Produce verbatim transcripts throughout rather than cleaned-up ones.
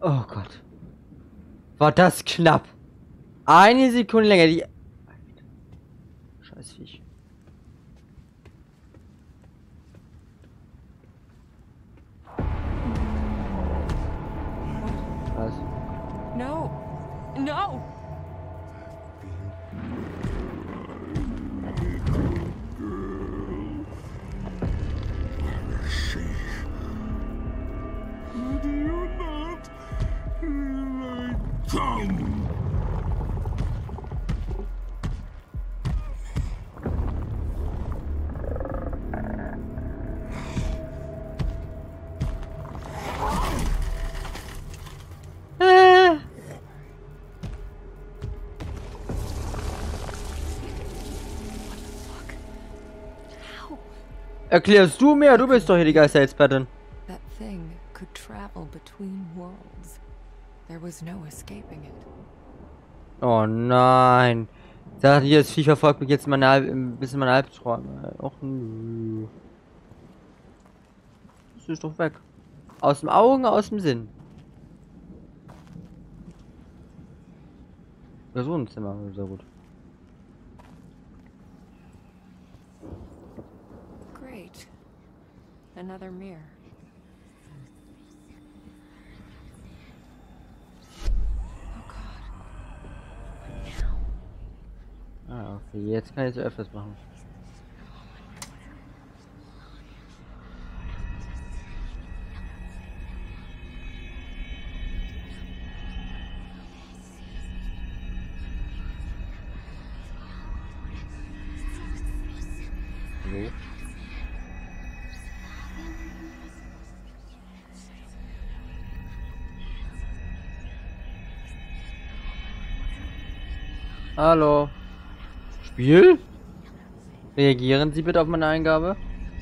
Oh Gott. War das knapp. Eine Sekunde länger. Die... Scheiß Viech. Was? No. No. Ah. Erklärst du mir? Du bist doch hier die Geisterexpertin. That thing could travel between worlds. There was no escaping it. Oh nein. Sagt hier, das Viech verfolgt mich jetzt in meine Alb bis in meine Albträume. Och nö. Das ist doch weg. Aus dem Augen, aus dem Sinn. Ja, so ein Zimmer, sehr gut. Great. Another mirror. Oh God. What now? Ah, okay, jetzt kann ich es öfters machen. So. Hallo. Spiel? Reagieren Sie bitte auf meine Eingabe?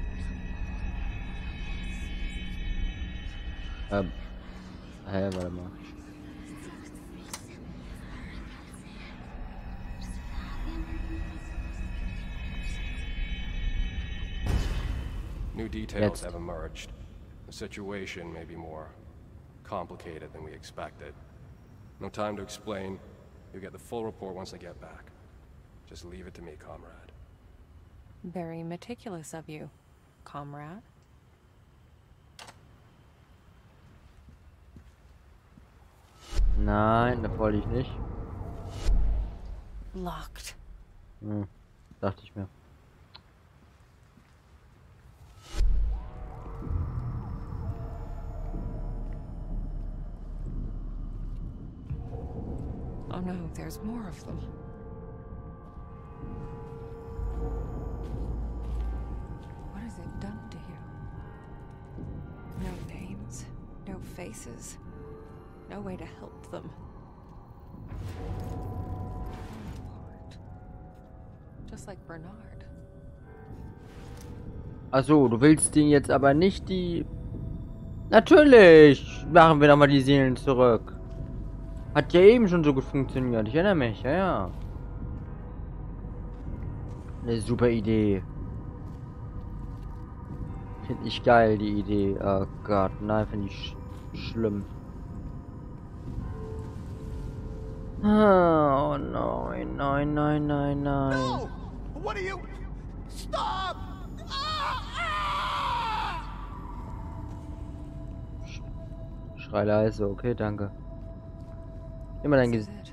Ähm. Hä, warte mal. New details Jetzt. have emerged. The situation may be more complicated than we expected. No time to explain. You'll get the full report once I get back. Just leave it to me, comrade. Very meticulous of you, comrade. Nein, das wollte ich nicht. Locked. Hm, dachte ich mir. Oh no, there's more of them. What has it done to you? No names, no faces, no way to help them. Just like Bernard. Achso, du willst den jetzt aber nicht die... Natürlich! Machen wir doch mal die Seelen zurück. Hat ja eben schon so gut funktioniert. Ich erinnere mich, ja, ja. Eine super Idee. Finde ich geil, die Idee. Oh Gott, nein, finde ich sch schlimm. Oh nein, nein, nein, nein, nein. No! What are you? Stop! Ah! Ah! Schrei leise, okay, danke. Immer dein This is Gesicht. it.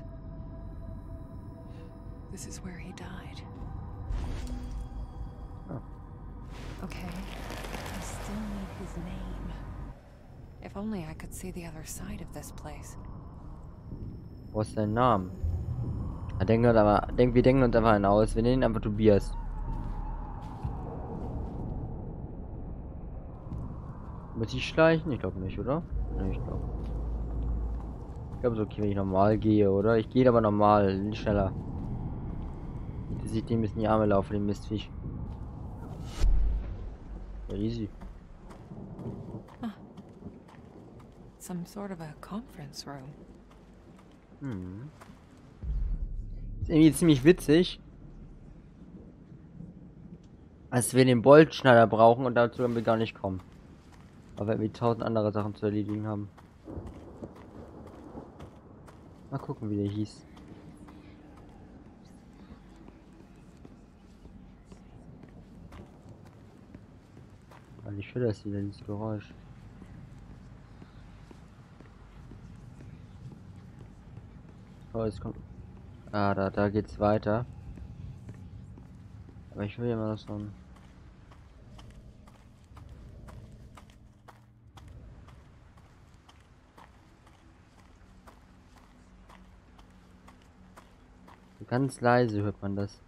This is where he died. Oh. Okay. I still need his name. If only I could see the other side of this place. Wo ist dein Name? Ja, denken wir, aber, denk, wir denken uns einfach einen aus. Wir nennen ihn einfach Tobias. Muss ich schleichen? Ich glaube nicht, oder? Nee, ich glaube. Ich glaube, es ist okay, wenn ich normal gehe, oder? Ich gehe aber normal, nicht schneller. Nicht, dass ich dem bis in die Arme laufe, dem Mistviech. Ja, easy. Some sort of a conference room. Hm. Ist irgendwie ziemlich witzig. Als wir den Boltschneider brauchen und dazu werden wir gar nicht kommen. Aber wir tausend andere Sachen zu erledigen haben. Mal gucken, wie der hieß. Weil ich will das wieder, dieses Geräusch. Oh, es kommt. Ah, da, da geht's weiter. Aber ich will ja mal noch so ein. So ganz leise hört man das.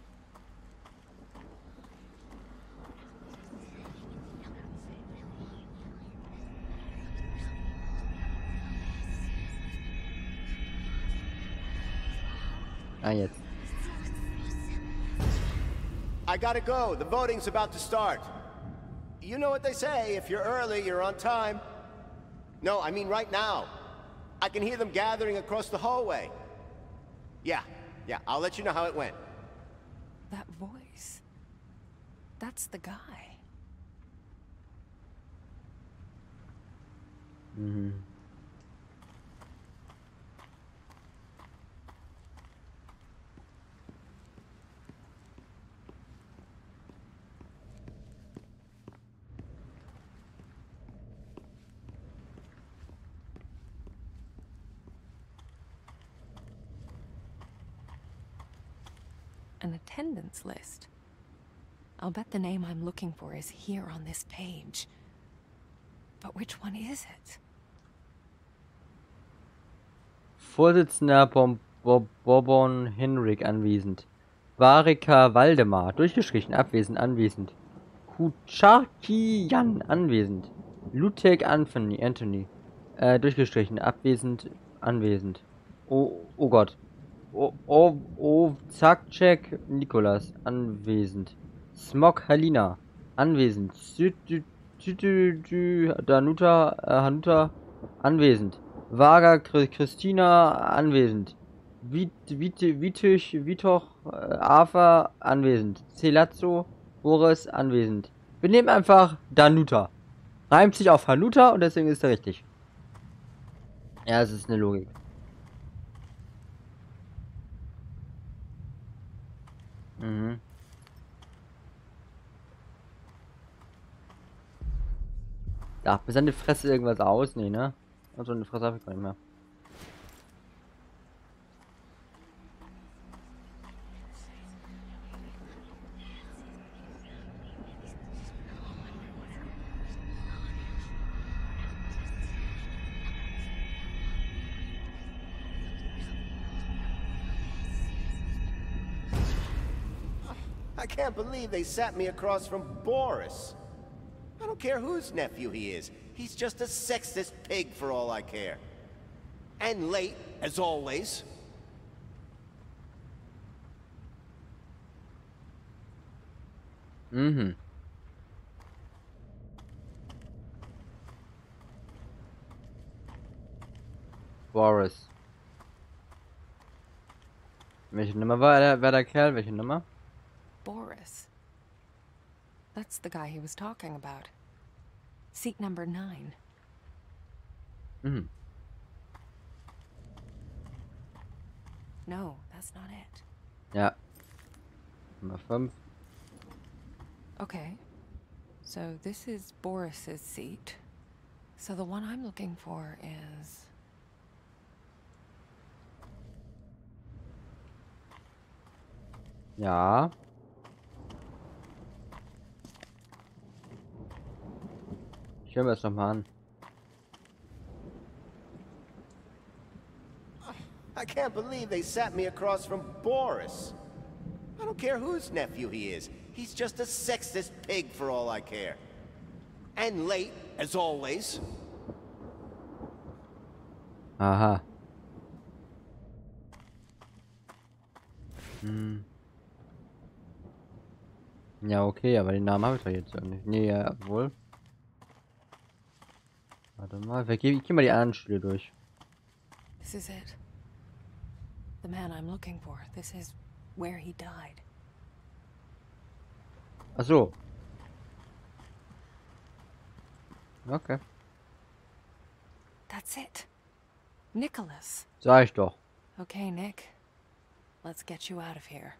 Ah, jetzt. I gotta go. The voting's about to start. You know what they say, if you're early, you're on time. No, I mean right now. I can hear them gathering across the hallway. Yeah, yeah, I'll let you know how it went. That voice. That's the guy. Mhm. An attendance list. I'll bet the name I'm looking for is here on this page. But which one is it? Vorsitzender Bom Bob Bourbon Henrik anwesend. Varika Waldemar, durchgestrichen, abwesend, anwesend. Kucharki Jan, anwesend. Lutek Anthony, Anthony. Äh, durchgestrichen, abwesend, anwesend. Oh, oh Gott. Oh, oh, oh, Zakcek Nikolas, anwesend. Smok Halina, anwesend. Südü, Südü, Danuta, äh, Hanuta, anwesend. Vaga Chri- Christina, anwesend. Vit, Vit, Vituch, Vitoch, äh, Ava, anwesend. Celazzo, Boris, anwesend. Wir nehmen einfach Danuta. Reimt sich auf Hanuta und deswegen ist er richtig. Ja, es ist eine Logik. Mhm. Da, bis an die Fresse irgendwas aus? Nee, ne? Also eine Fresse habe ich gar nicht mehr. I can't believe they sat me across from Boris. I don't care whose nephew he is. He's just a sexist pig for all I care. And late, as always. Mhm. Boris. Welche Nummer war der, war der Kerl? Welche Nummer? Boris. That's the guy he was talking about. Seat number nine. Mhm. No, that's not it. Ja. Nummer fünf. Okay. So this is Boris's seat. So the one I'm looking for is... Ja. Ich höre mir das nochmal an. I can't believe they sat me across from Boris. I don't care whose nephew he is. He's just a sexist pig for all I care. And late, as always. Aha. Hm. Ja, okay, aber den Namen habe ich doch jetzt irgendwie. Nee, ja, wohl. Warte mal, ich gehe geh mal die anderen Stühle durch. This is it. The man I'm looking for. This is where he died. Ach so. Okay. That's it. Nicholas. Sag ich doch. Okay, Nick. Let's get you out of here.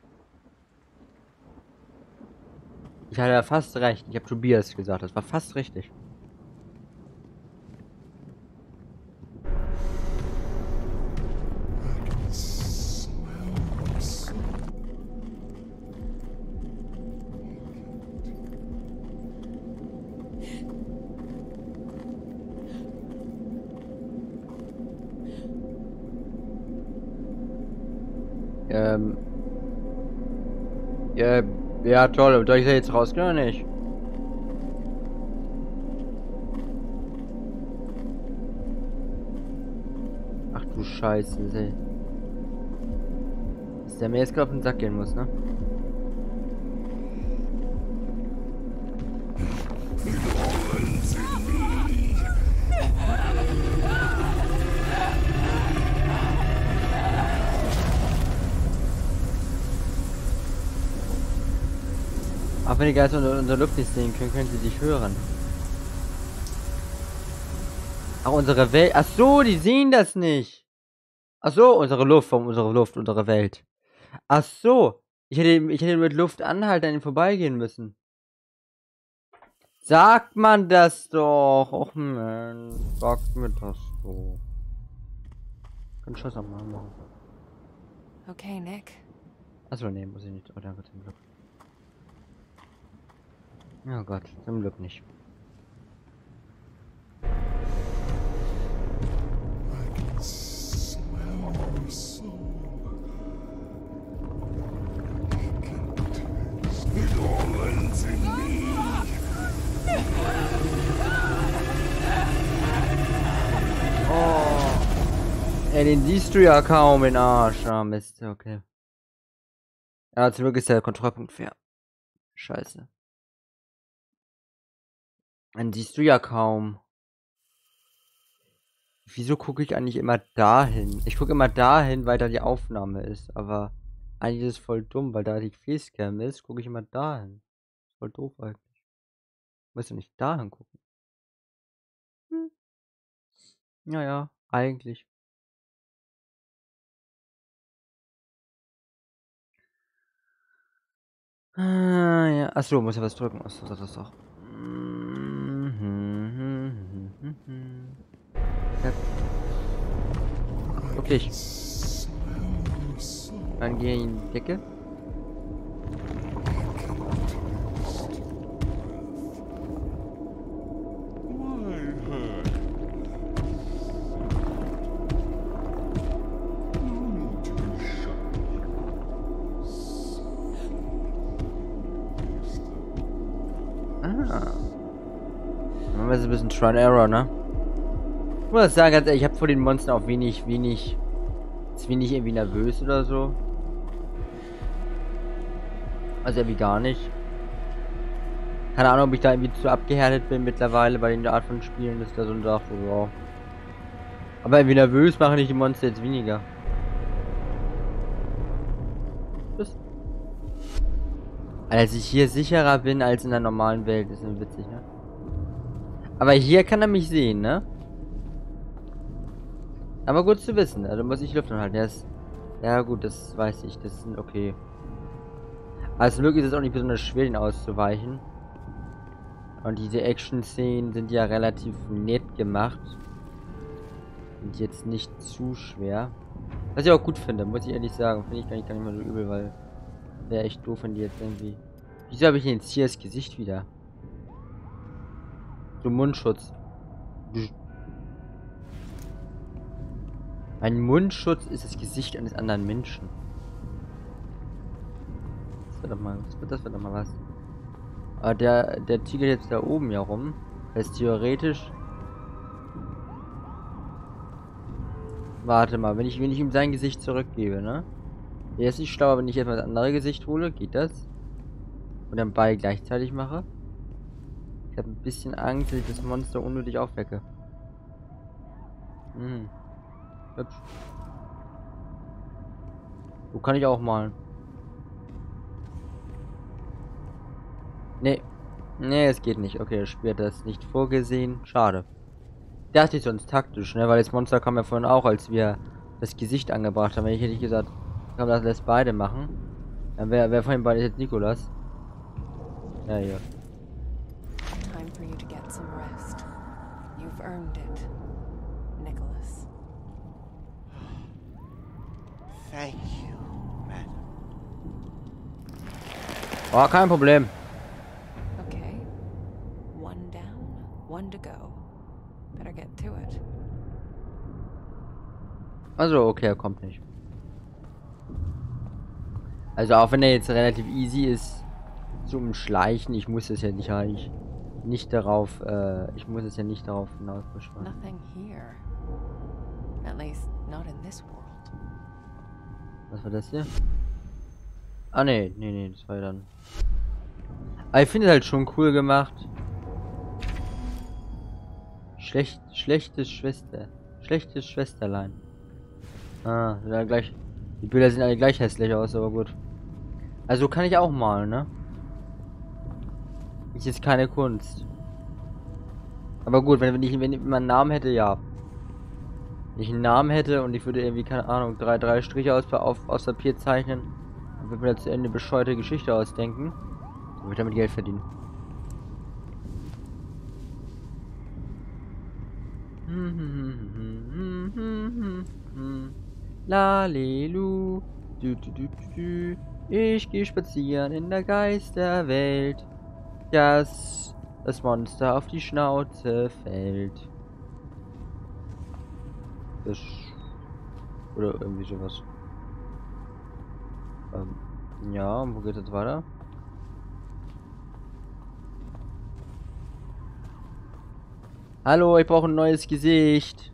Ich hatte ja fast recht. Ich habe Tobias gesagt. Das war fast richtig. Ähm. Ja, ja, toll. Soll ich da jetzt rausgehen oder nicht? Ach du Scheiße, ey. Dass der mir jetzt gerade auf den Sack gehen muss, ne? Auch wenn die Geister unter, unter Luft nicht sehen können, können sie dich hören. Ach, unsere Welt. Ach so, die sehen das nicht. Ach so, unsere Luft, von unsere Luft, unsere Welt. Ach so. Ich hätte, ich hätte mit Luft anhalten, an ihm vorbeigehen müssen. Sagt man das doch. Och man, sagt mir das doch. Kann Schuss am Mann machen. Okay, Nick. Achso, nee, muss ich nicht. Oh, danke, zum Glück. Oh Gott, zum Glück nicht. Oh. Ey, den siehst du ja kaum in Arsch. Ah, Mist, okay. Ja, zum Glück ist der Kontrollpunkt fair. Scheiße. Dann siehst du ja kaum. Wieso gucke ich eigentlich immer dahin? Ich gucke immer dahin, weil da die Aufnahme ist. Aber eigentlich ist es voll dumm, weil da die Facecam ist, gucke ich immer dahin. Voll doof eigentlich. Musst du nicht dahin gucken. Hm. Naja, eigentlich. Ah, ja. Achso, muss ja was drücken. Achso, das ist doch. Ja. Wirklich. Dann geh in die Decke. Ah. Das ist ein bisschen Try and Error, ne? Ich muss sagen, ganz ehrlich, ich habe vor den Monstern auch wenig, wenig, ist wenig irgendwie nervös oder so. Also irgendwie gar nicht. Keine Ahnung, ob ich da irgendwie zu abgehärtet bin mittlerweile bei den Art von Spielen, ist da so ein Sache, wow. Aber irgendwie nervös machen nicht die Monster jetzt weniger. Tschüss. Als ich hier sicherer bin als in der normalen Welt, ist nur witzig, ne? Aber hier kann er mich sehen, ne? Aber gut zu wissen, also muss ich Luft anhalten. Der ist, ja gut, das weiß ich, das ist okay. Also wirklich ist es auch nicht besonders schwer, ihn auszuweichen. Und diese Action-Szenen sind ja relativ nett gemacht. Sind jetzt nicht zu schwer. Was ich auch gut finde, muss ich ehrlich sagen. Finde ich gar nicht, gar nicht mal so übel, weil wäre echt doof, wenn die jetzt irgendwie... Wieso habe ich denn jetzt hier das Gesicht wieder? So Mundschutz. Ein Mundschutz ist das Gesicht eines anderen Menschen. Das wird doch mal, das wird, das wird doch mal was. Aber der, der tigert jetzt da oben ja rum. Das heißt theoretisch. Warte mal, wenn ich, wenn ich ihm sein Gesicht zurückgebe, ne? Der ist nicht schlauer, wenn ich etwas andere Gesicht hole. Geht das? Und dann beide gleichzeitig mache? Ich habe ein bisschen Angst, dass ich das Monster unnötig aufwecke. Hm. Hübsch. So kann ich auch malen. Nee. Nee, es geht nicht. Okay, das Spiel hat das nicht vorgesehen. Schade. dachte ich sonst taktisch, ne? Weil das Monster kam ja vorhin auch, als wir das Gesicht angebracht haben. Wenn ich hätte ich gesagt, komm, lass das beide machen. Dann wäre wer von den beiden jetzt Nikolas. Ja, ja. Time for you to get some rest. You've earned it, Nicholas. Thank you, madam. Oh, kein Problem. Okay. One down, one to go. Better get to it. Also, okay, er kommt nicht. Also, auch wenn er jetzt relativ easy ist zum Schleichen, ich muss es ja nicht eigentlich nicht darauf, äh, ich muss es ja nicht darauf hinaus beschreiben. Nothing here. At least not in this world. Was war das hier? Ah, nee, nee, nee, das war ja dann. Aber ich finde es halt schon cool gemacht. Schlecht, schlechtes Schwester. Schlechtes Schwesterlein. Ah, ja, gleich. Die Bilder sehen alle gleich hässlich aus, aber gut. Also kann ich auch malen, ne? Ist jetzt keine Kunst. Aber gut, wenn, wenn ich wenn ich einen Namen hätte, ja. Wenn ich einen Namen hätte und ich würde irgendwie, keine Ahnung, drei, drei Striche aus, auf, aus Papier zeichnen, dann würde mir dazu eine bescheuerte Geschichte ausdenken. Dann würde ich damit Geld verdienen. Lalelu, du, du, du, du, du. Ich gehe spazieren in der Geisterwelt, dass das Monster auf die Schnauze fällt. Das oder irgendwie sowas. Ähm, ja, und wo geht es weiter? Hallo, ich brauche ein neues Gesicht.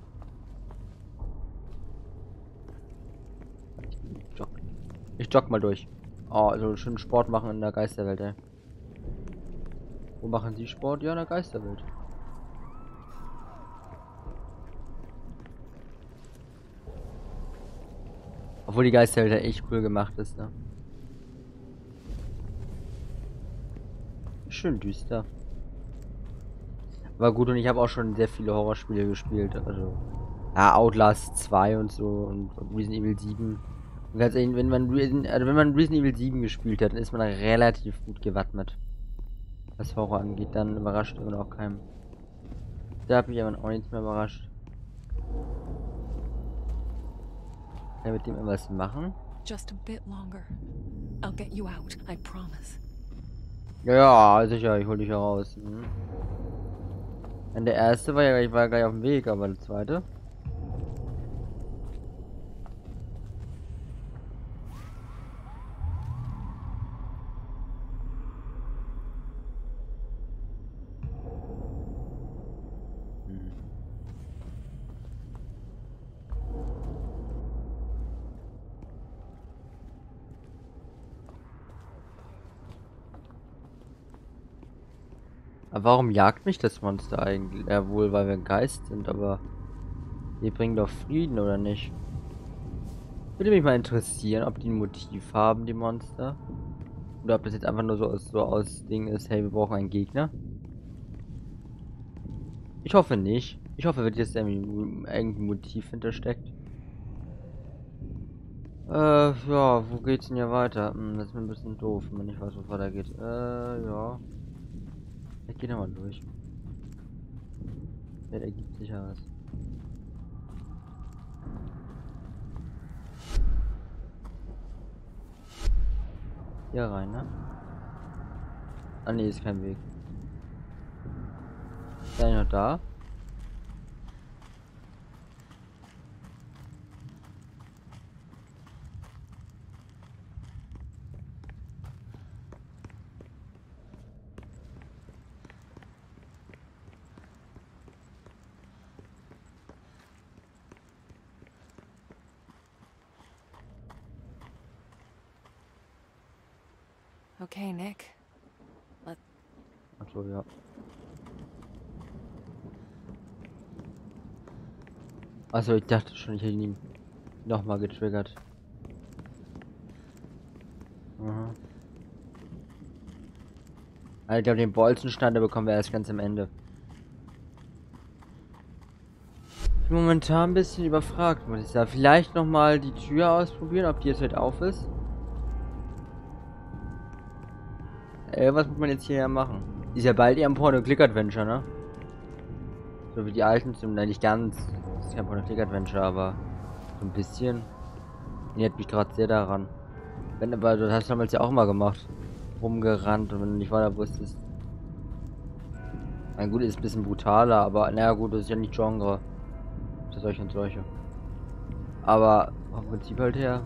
Ich jogge, ich jogge mal durch. Oh, also schön Sport machen in der Geisterwelt, ey. Wo machen Sie Sport? Ja, in der Geisterwelt. Obwohl die Geisterwelt ja echt cool gemacht ist, ne? Schön düster. War gut, und ich habe auch schon sehr viele Horrorspiele gespielt. Also, ja, Outlast zwei und so und Resident Evil sieben. Und ganz ehrlich, wenn man, also wenn man Resident Evil sieben gespielt hat, dann ist man relativ gut gewappnet. Was Horror angeht, dann überrascht immer auch keinem. Da hat mich aber auch nichts mehr überrascht. Kann ich mit dem irgendwas machen? Just a bit longer. I'll get you out, I promise. Ja, ja, sicher, ich hol dich heraus. Hm. Und der erste war ja, ich war ja gleich auf dem Weg, aber der zweite. Hm. Aber warum jagt mich das Monster eigentlich? Ja, wohl, weil wir ein Geist sind, aber die bringen doch Frieden, oder nicht? Würde mich mal interessieren, ob die ein Motiv haben, die Monster. Oder ob das jetzt einfach nur so aus, so aus Ding ist, hey, wir brauchen einen Gegner. Ich hoffe nicht. Ich hoffe, wird jetzt irgendwie irgendein Motiv hintersteckt. Äh, ja, wo geht's denn hier weiter? Hm, das ist mir ein bisschen doof, wenn ich weiß, wo es weitergeht. Äh, ja. Ich geh da mal durch. Ja, da ergibt sich ja was. Hier rein, ne? Ah ne, ist kein Weg. Ist er noch da? Okay, Nick. Let Achso, ja. Also ich dachte schon, ich hätte ihn nochmal getriggert. Aha. Also, ich glaube, den Bolzenstand, der bekommen wir erst ganz am Ende. Ich bin momentan ein bisschen überfragt, muss ich sagen. Vielleicht nochmal die Tür ausprobieren, ob die jetzt halt auf ist. Äh, was muss man jetzt hier machen? Ist ja bald eher ein Porno-Click-Adventure, ne? So wie die alten, zum, nein, nicht ganz. Das ist kein Porno-Click-Adventure, aber so ein bisschen. Erinnert mich gerade sehr daran. Wenn, aber das hast du damals ja auch mal gemacht. Rumgerannt und wenn du nicht weiter wusstest. Mein gut, ist ein bisschen brutaler, aber naja gut, das ist ja nicht Genre. Für solche und solche. Aber vom Prinzip halt her.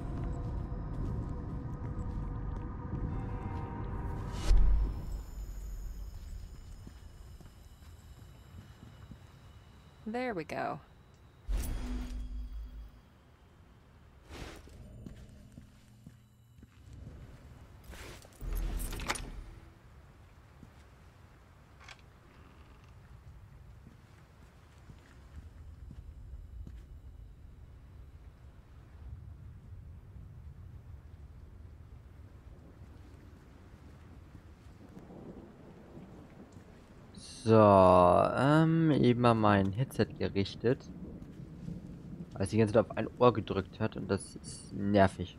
There we go. So, ähm, eben mal mein Headset gerichtet. Weil es die ganze Zeit auf ein Ohr gedrückt hat und das ist nervig.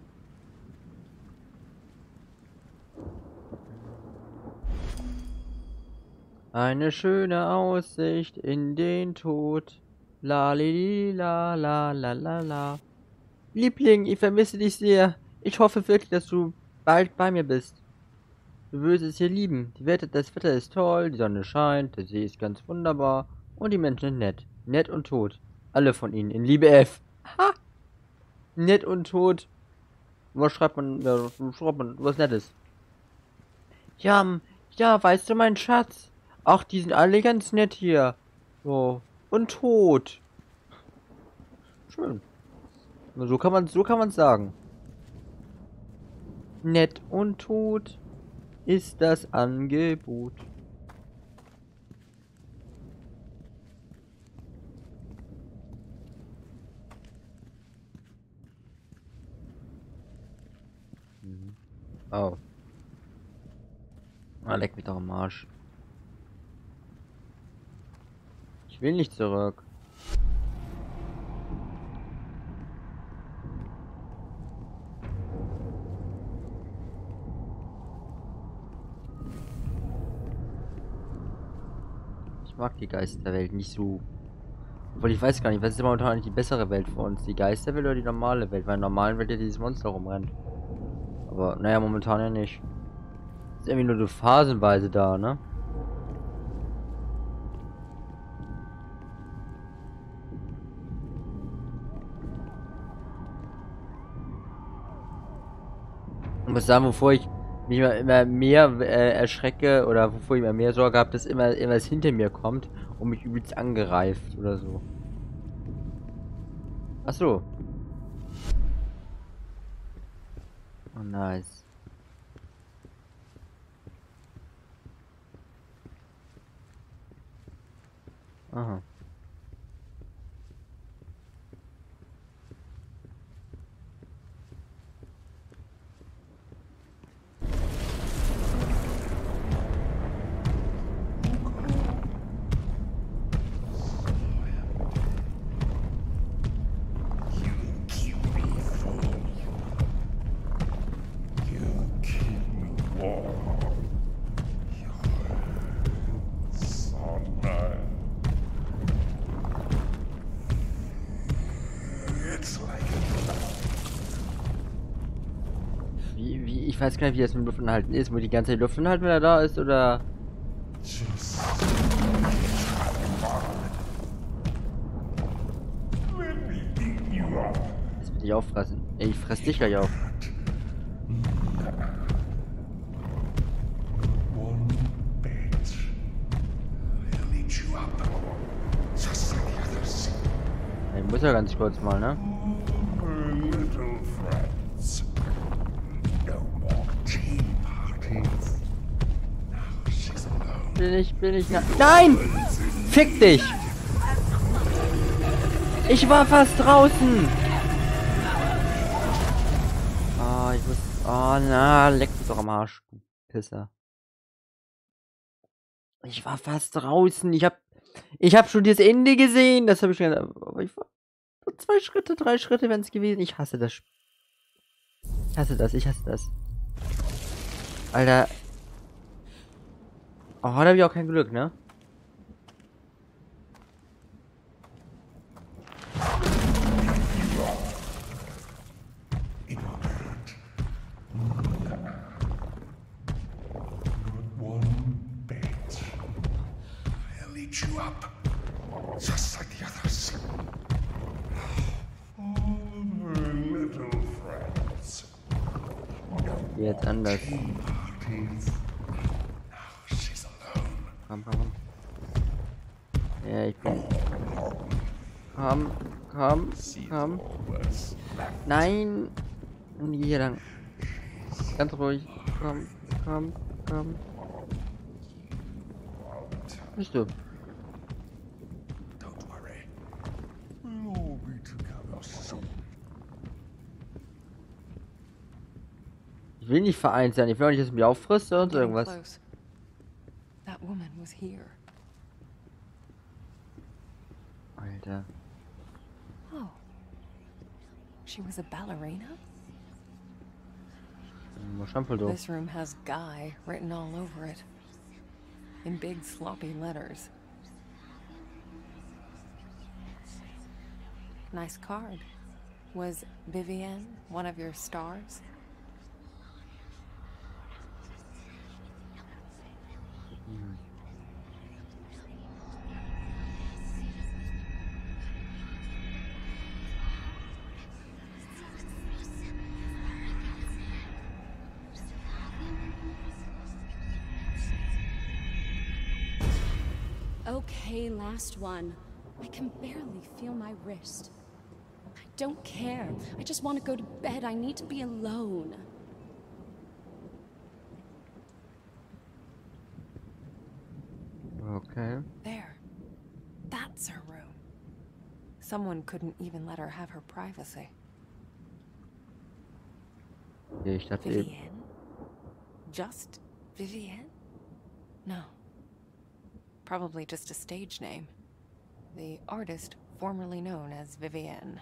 Eine schöne Aussicht in den Tod. La li la la la la la. Liebling, ich vermisse dich sehr. Ich hoffe wirklich, dass du bald bei mir bist. Du würdest es hier lieben. Die Wetter, das Wetter ist toll, die Sonne scheint, der See ist ganz wunderbar und die Menschen sind nett. Nett und tot. Alle von ihnen. In Liebe F. Ha! Nett und tot. Was schreibt man? Ja, was schreibt man? Was Nettes. Ja, ja, weißt du, mein Schatz? Ach, die sind alle ganz nett hier. So. Und tot. Schön. So kann man, so kann man sagen. Nett und tot ist das Angebot. Mhm. Oh. Ah, leck mich doch am Arsch. Ich will nicht zurück. Ich mag die Geisterwelt nicht so. Obwohl ich weiß gar nicht, was ist momentan eigentlich die bessere Welt für uns? Die Geisterwelt oder die normale Welt? Weil in der normalen Welt ja dieses Monster rumrennt. Aber naja, momentan ja nicht. Ist irgendwie nur so phasenweise da, ne? Ich muss sagen, wovor ich mich immer, immer mehr äh, erschrecke oder wovor ich immer mehr Sorge habe, dass immer irgendwas hinter mir kommt und mich übelst angreift oder so. Ach so. Oh, nice. Aha. Wie, wie, ich weiß gar nicht, wie das mit Luftanhalten ist, wo die ganze Zeit Luftanhalten wieder da ist, oder? Das will ich auffressen. Ey, ich fress dich gleich auf. Ich muss ja ganz kurz mal, ne? Bin ich, bin ich, na Nein! Fick dich! Ich war fast draußen! Ah, ich muss, oh na, leck mich doch am Arsch, du Pisser. Ich war fast draußen, ich hab, Ich habe schon das Ende gesehen. Das habe ich schon. Aber ich war zwei Schritte, drei Schritte wären es gewesen. Ich hasse das. Ich hasse das, ich hasse das. Alter. Oh, da habe ich auch kein Glück, ne? You up, just like the others. Oh, little friends. Jetzt anders. Now she's alone. Komm, komm, komm. Ja, ich bin. Komm, komm, komm. Nein! Hier lang. Ganz ruhig. Komm, komm, komm. Bist du? Ich will nicht vereint sein. Ich will auch nicht, dass es mich auffrisst oder irgendwas. Close. That woman was here. Alter. Oh. She was a ballerina? This room has Guy written all over it. In big sloppy letters. Nice card. Was Vivienne one of your stars? Mhm. Okay, last one. I can barely feel my wrist. I don't care. I just want to go to bed. I need to be alone. Okay. There. That's her room. Someone couldn't even let her have her privacy. Okay, ich dachte eben. Vivienne? Just Vivienne? No. Probably just a stage name. The artist formerly known as Vivienne.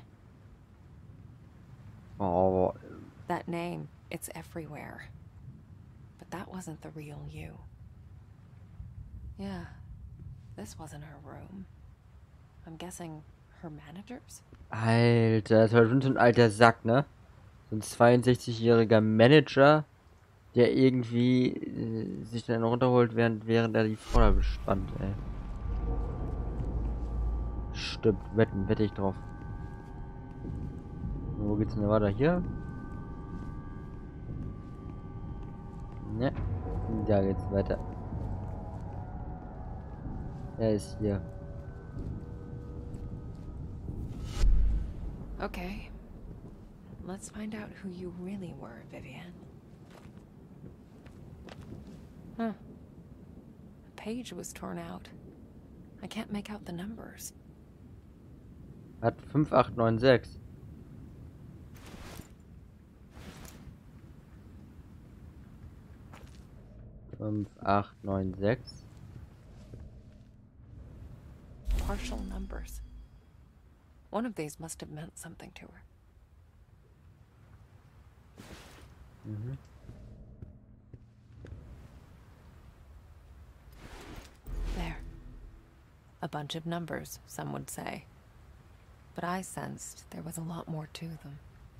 Oh. That name, it's everywhere. But that wasn't the real you. Yeah, this wasn't her room. I'm guessing her manager's? Alter, das war schon so ein alter Sack, ne? So ein zweiundsechzigjähriger Manager, der irgendwie äh, sich dann runterholt, während, während er die Frau da bespannt, ey. Stimmt, wetten, wette ich drauf. Wo geht's denn weiter? Hier? Ne, da geht's weiter. Er ist hier. Okay. Let's find out who you really were, Vivienne. Huh. The page was torn out. I can't make out the numbers. Hat fünf acht neun sechs. fünf acht neun sechs. Partial numbers. One of these must have meant something to her. Mhm. There. A bunch of numbers, some would say. But I sensed there was a lot more to them.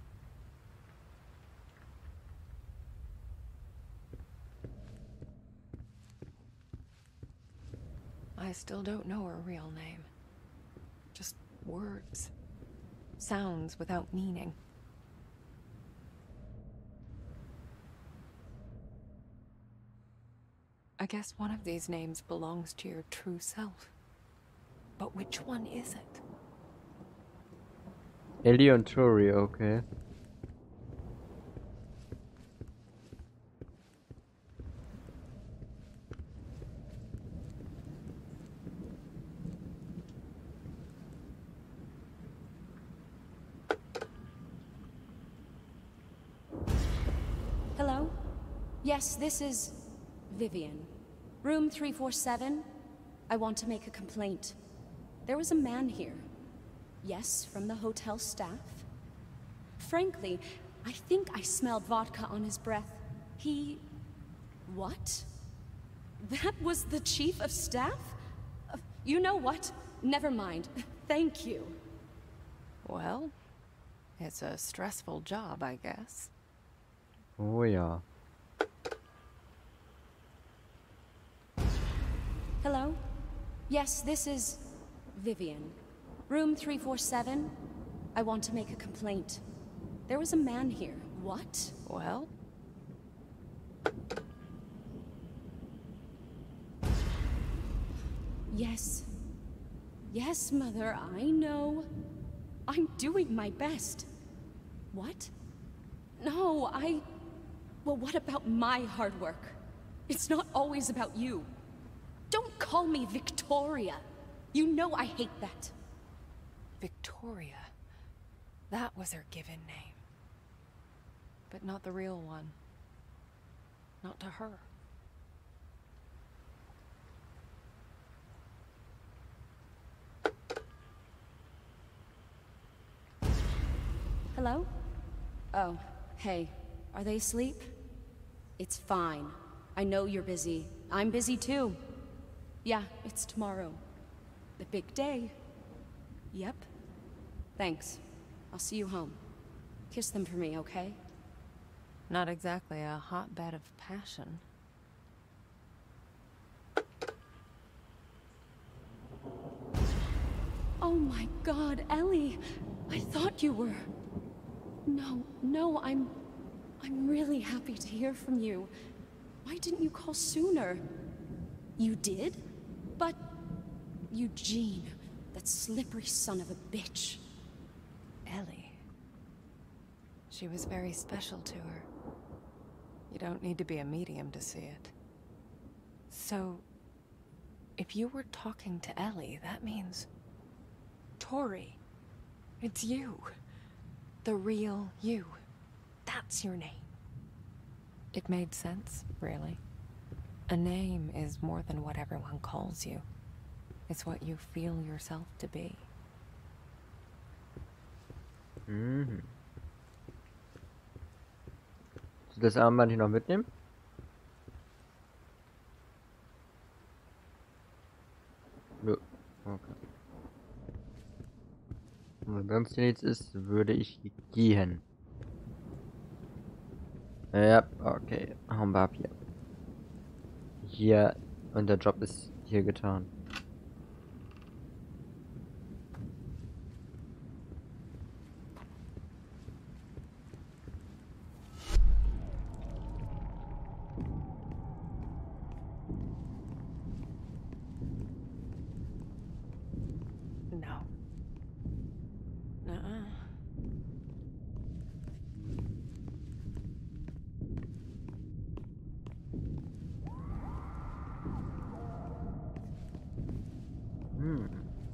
I still don't know her real name. Just words. Sounds without meaning. I guess one of these names belongs to your true self. But which one is it? Elion Tori, okay. Hello? Yes, this is Vivienne. Room three four seven. I want to make a complaint. There was a man here. Yes, from the hotel staff. Frankly, I think I smelled vodka on his breath. He... What? That was the chief of staff? Uh, you know what? Never mind. Thank you. Well, it's a stressful job, I guess. Oh ja. Hello? Yes, this is Vivian. Room three four seven. I want to make a complaint. There was a man here. What? Well? Yes. Yes, Mother, I know. I'm doing my best. What? No, I... Well, what about my hard work? It's not always about you. Don't call me Victoria. You know I hate that. Victoria. That was her given name. But not the real one. Not to her. Hello? Oh, hey. Are they asleep? It's fine. I know you're busy. I'm busy too. Yeah, it's tomorrow. The big day. Yep. Thanks. I'll see you home. Kiss them for me, okay? Not exactly a hotbed of passion. Oh my God, Ellie! I thought you were... No, no, I'm... I'm really happy to hear from you. Why didn't you call sooner? You did? But... Eugene, that slippery son of a bitch. Ellie. She was very special to her. You don't need to be a medium to see it. So, if you were talking to Ellie, that means... Tori. It's you. The real you. That's your name. It made sense, really. A name is more than what everyone calls you. It's what you feel yourself to be. Mhm. Soll ich das Armband hier noch mitnehmen? Nö. Okay. Und wenn sonst hier nichts ist, würde ich gehen. Ja, okay. Haben wir ab hier. Hier. Und der Job ist hier getan. No. Nuh-uh. Hm.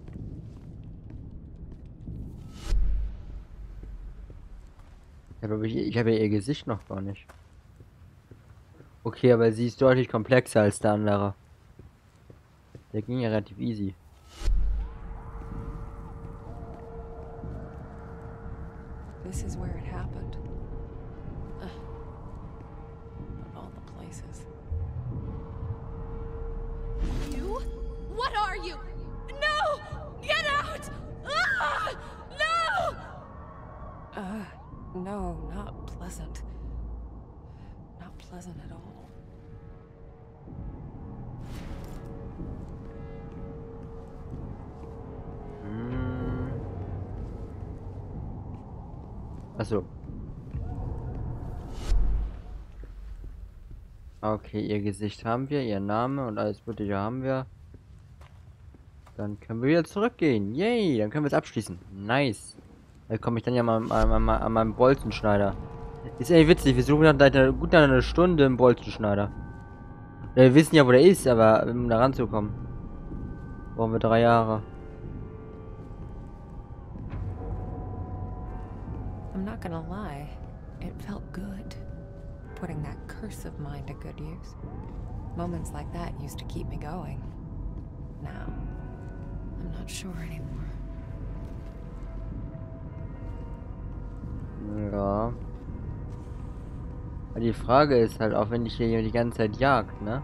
Ja, aber ich, ich habe ja ihr Gesicht noch gar nicht. Okay, aber sie ist deutlich komplexer als der andere. Der ging ja relativ easy. This is where it happened. Ugh. Of all the places. You? What are you? No! Get out! Ah! No! Uh, no, not pleasant. Not pleasant at all. Hm. Achso. Okay, ihr Gesicht haben wir, ihr Name und alles Mögliche haben wir. Dann können wir wieder zurückgehen. Yay, dann können wir es abschließen. Nice. Da komme ich dann ja mal an, an, an meinem Bolzenschneider. Ist echt witzig, wir suchen dann eine, gut eine Stunde im Bolzenschneider. Wir wissen ja, wo der ist, aber um da ranzukommen, brauchen wir drei Jahre. I'm not gonna lie, it felt good. Putting that curse of mine to good use. Moments like that used to keep me going. now. I'm not sure anymore. Ja. Aber die Frage ist halt auch, wenn dich hier die ganze Zeit jagt, ne?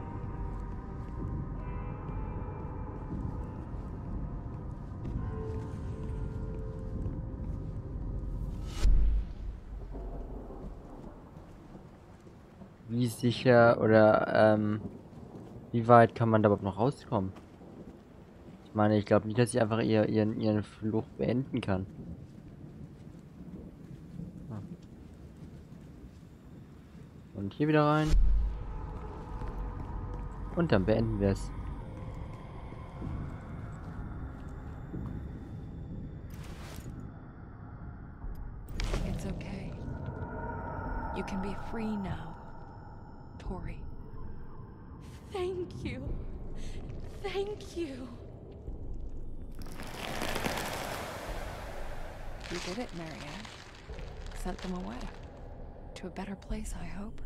Wie sicher oder ähm, wie weit kann man da überhaupt noch rauskommen? Ich meine, ich glaube nicht, dass ich einfach ihr, ihren, ihren Fluch beenden kann. Ah. Und hier wieder rein. Und dann beenden wir es. It's okay. You can be free now, Tori. Thank you. Thank you. You did it, Marianne. Sent them away. To a better place, I hope.